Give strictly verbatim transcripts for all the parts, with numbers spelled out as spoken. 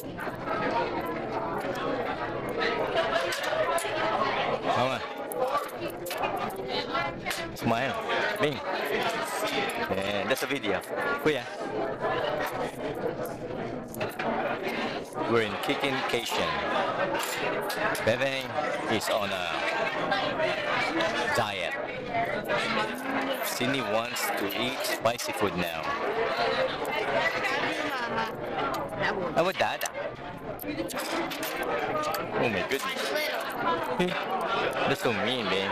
Come on. Smile. Bing. And that's a video. Kuya. We're in Kickin Kasian. Bebeng is on a diet. Sydney wants to eat spicy food now. How about that? Oh my goodness. That's so mean, man.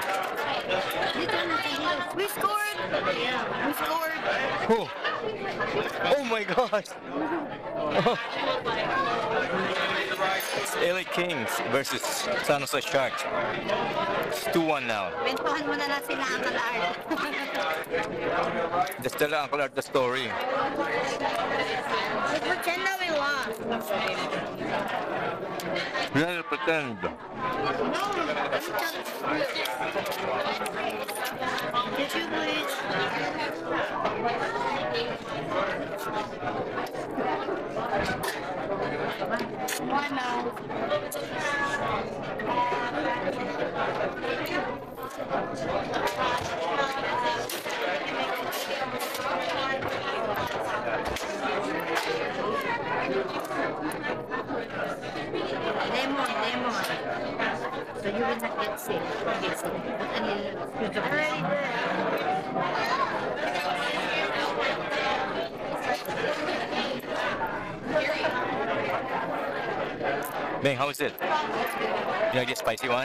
We scored! We scored! Oh, oh my gosh! Oh. It's L A Kings versus San Jose Sharks. It's two one now. Bentuhan mo na lang sila ang Art. Just tell Uncle Art the story. We pretend that we lost. We don't pretend. No! Did you please? Why now? Lemon, lemon. So you will not get sick. Get sick. But already Bing, how is it? You like the spicy one?